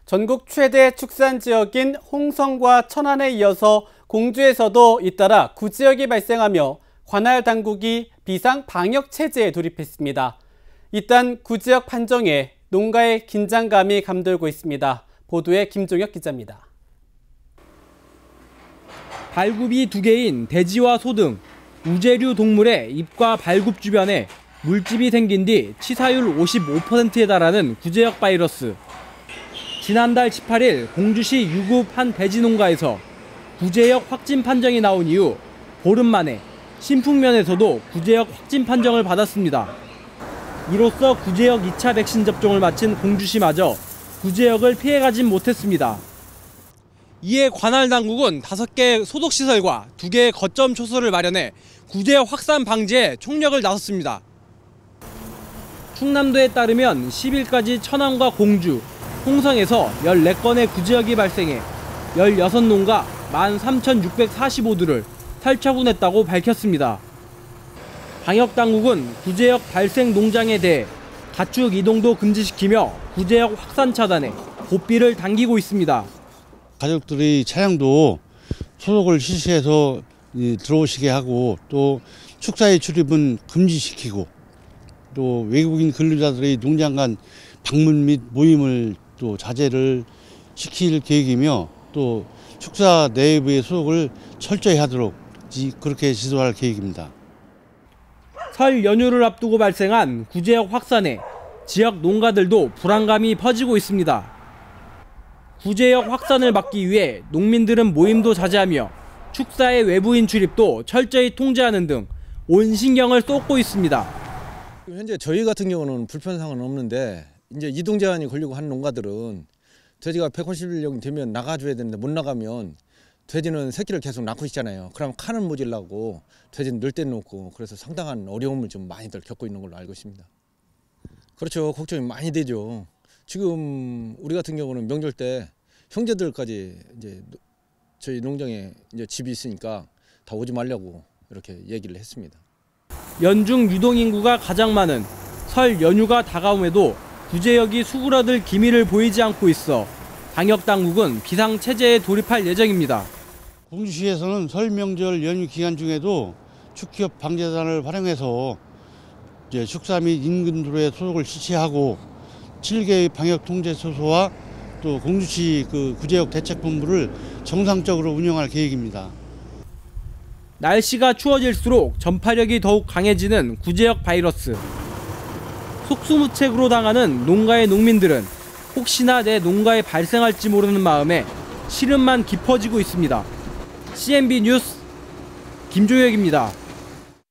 전국 최대 축산 지역인 홍성과 천안에 이어서 공주에서도 잇따라 구지역이 발생하며 관할 당국이 비상 방역 체제에 돌입했습니다. 이딴 구지역 판정에 농가의 긴장감이 감돌고 있습니다. 보도에 김종혁 기자입니다. 발굽이 2개인 돼지와 소 등 우제류 동물의 입과 발굽 주변에 물집이 생긴 뒤 치사율 55%에 달하는 구제역 바이러스. 지난달 18일 공주시 유급 한 돼지 농가에서 구제역 확진 판정이 나온 이후 보름 만에 신풍면에서도 구제역 확진 판정을 받았습니다. 이로써 구제역 2차 백신 접종을 마친 공주시마저 구제역을 피해가진 못했습니다. 이에 관할 당국은 5개 소독시설과 2개의 거점 초소를 마련해 구제역 확산 방지에 총력을 나섰습니다. 충남도에 따르면 10일까지 천안과 공주, 홍성에서 14건의 구제역이 발생해 16농가 13,645두를 살처분했다고 밝혔습니다. 방역당국은 구제역 발생 농장에 대해 가축 이동도 금지시키며 구제역 확산 차단에 고삐를 당기고 있습니다. 가족들이 차량도 소독을 실시해서 들어오시게 하고 또 축사의 출입은 금지시키고 또 외국인 근로자들의 농장 간 방문 및 모임을 또 자제를 시킬 계획이며 또 축사 내부의 소독을 철저히 하도록 그렇게 지도할 계획입니다. 설 연휴를 앞두고 발생한 구제역 확산에 지역 농가들도 불안감이 퍼지고 있습니다. 구제역 확산을 막기 위해 농민들은 모임도 자제하며 축사의 외부인 출입도 철저히 통제하는 등 온 신경을 쏟고 있습니다. 현재 저희 같은 경우는 불편사항은 없는데 이제 이동 제한이 걸리고 한 농가들은 돼지가 150일 정도 되면 나가줘야 되는데 못 나가면 돼지는 새끼를 계속 낳고 있잖아요. 그럼 칸은 모질라고 돼지는 늘 때 놓고 그래서 상당한 어려움을 좀 많이들 겪고 있는 걸로 알고 있습니다. 그렇죠. 걱정이 많이 되죠. 지금 우리 같은 경우는 명절 때 형제들까지 이제 저희 농장에 이제 집이 있으니까 다 오지 말라고 이렇게 얘기를 했습니다. 연중 유동인구가 가장 많은 설 연휴가 다가옴에도 구제역이 수그러들 기미를 보이지 않고 있어 방역당국은 비상체제에 돌입할 예정입니다. 공주시에서는 설 명절 연휴 기간 중에도 축기업 방재단을 활용해서 이제 축사 및 인근 도로에 소독을 실시하고 7개의 방역 통제 소소와 또 공주시 구제역 대책본부를 정상적으로 운영할 계획입니다. 날씨가 추워질수록 전파력이 더욱 강해지는 구제역 바이러스. 속수무책으로 당하는 농가의 농민들은 혹시나 내 농가에 발생할지 모르는 마음에 시름만 깊어지고 있습니다. CNB 뉴스 김종혁입니다.